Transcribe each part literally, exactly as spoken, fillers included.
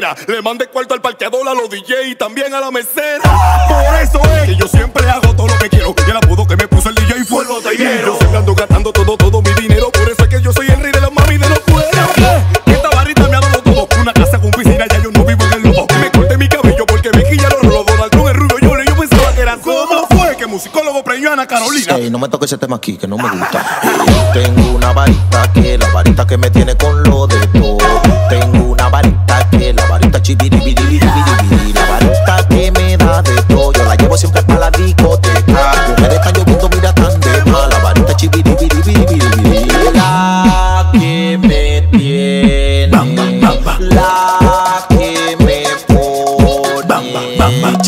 cartera. Le mandé cuarto al parqueador, a los D J y también a la mesera. Por eso es que yo siempre hago todo lo que quiero. Y el apodo que me puso el D J fue el botellero. Yo siempre ando gastando todo, todo mi dinero. Por eso es que yo soy el rey de las mami de los cueros. Esta barrita me ha dado todo. Una casa con piscina, ya yo no vivo en el lobo. Me corté mi cabello porque me quilla los robos. Con el rubio yo, yo pensaba que era como fue que musicólogo preñó a Ana Carolina. Ey, no me toques ese tema aquí, que no me gusta. Tengo una varita que la varita que me tiene con lo de todo. Tengo una varita que la varita chibiribiribiribiribiri. La varita que me da de todo. Yo la llevo siempre para la discoteca. Mujeres están lloviendo, mira tan de mal. La varita chibiribiribiribiribiri. La que me tiene, la que me pone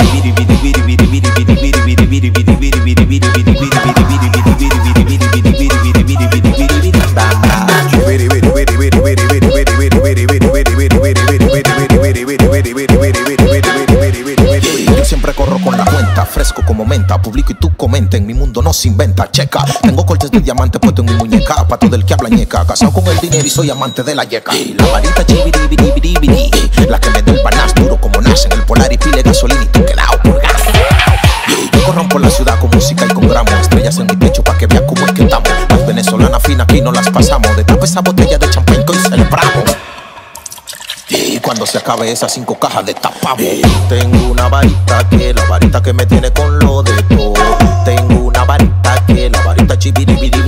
Yo siempre corro con la cuenta, fresco como menta. Publico y tú comenta, en mi mundo no se inventa. Checa, tengo cortes de diamante puesto en mi muñeca. Pa' todo el que habla ñeca, casado con el dinero y soy amante de la yeca. La varita chibiribiribiribiri, la que me da el banás duro como nace en el polar y pile gasolina y tú quedado por gas. Yo corro por la ciudad con música y con gramos. Estrellas en mi techo pa' que vean cómo es que estamos. Las venezolanas finas aquí no las pasamos. De tapa esa botella de champán que hoy celebramos. Y cuando se acabe esas cinco cajas destapamos. Tengo una varita que la varita que me tiene con lo de todo. Tengo una varita que la varita chibiribiri.